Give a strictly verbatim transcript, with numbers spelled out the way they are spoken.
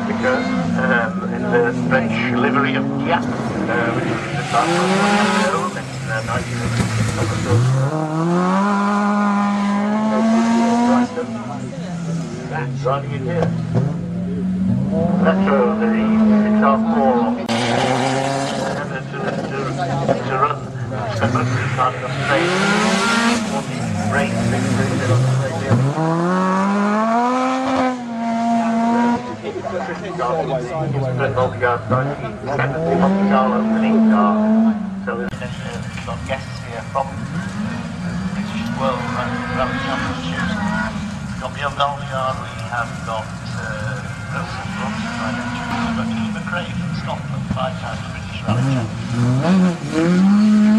because um, in the French livery of Gap, uh, which was the start of the in uh, nineteen eighty-six. Driving it here. Metro, the six half four. And to, to, to run separately part of the train. What the brain things they did on the stadium. Multi-car side, separately multi-car opening car. So there's got guests here from British World Rally Championships. We've got beyond Alvyard, we have got uh, Wilson Brooks, as I mentioned, we've got Keith McRae from Scotland, five times British Rally Champion.